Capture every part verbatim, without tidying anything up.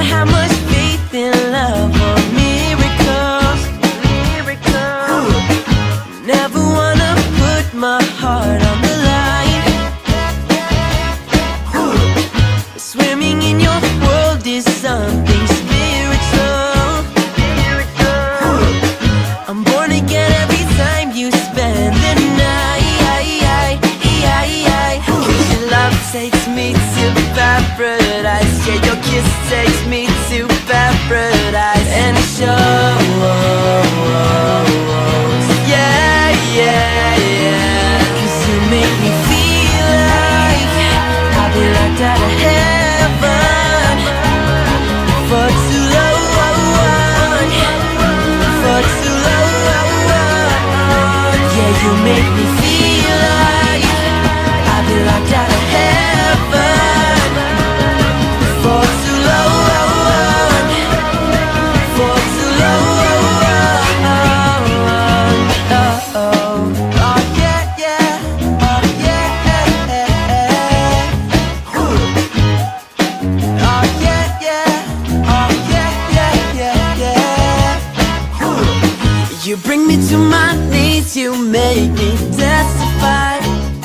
have much faith in love or miracles. Never wanna put my heart on the line. Swimming in your world is something spiritual. I'm born again every time you spend the night. Cause your love takes me to paradise. Yeah, your kiss takes me to paradise. And it shows. Yeah, yeah, yeah. Cause you make me feel like I've been locked out of heaven for too long, for too long. Yeah, you make me feel like I've been locked out of heaven for too long, for too long. Oh, oh, oh yeah, yeah, oh yeah, oh yeah, yeah, oh yeah, yeah, yeah, yeah. You bring me to my knees, you make me testify.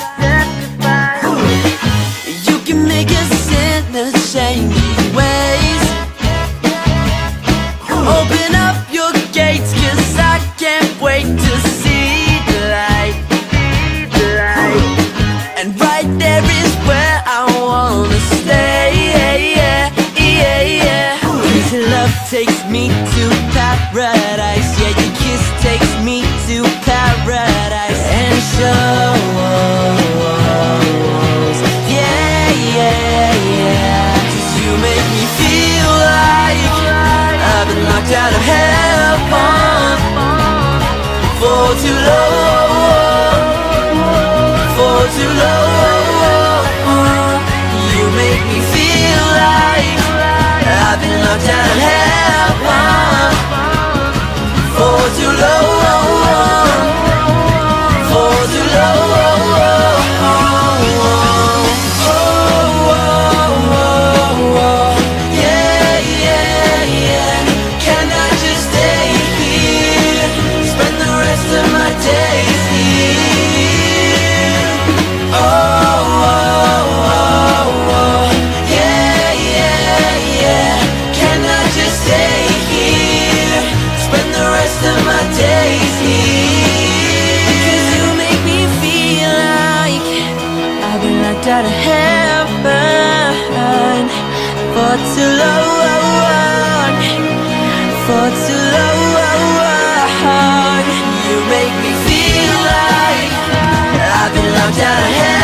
You can make a sinner change ways. Open up your gates, cause I can't wait to see the light. And right there is where I wanna stay. Cause your love takes me to paradise. Yeah, your kiss takes me to paradise. And it shows. Yeah, yeah, yeah. Cause you make me feel like I've been locked out of heaven for too long, for too long. You make me feel like I've been locked out of heaven for too long, for too long. Oh, oh, oh, yeah, yeah, yeah. Can I just stay here, spend the rest of my days here? Oh, oh, oh, oh, yeah, yeah, yeah. Can I just stay here, spend the rest of my days here? Cause you make me feel like I've been locked out of heaven for too long, for too long. You make me feel like I've been locked out of heaven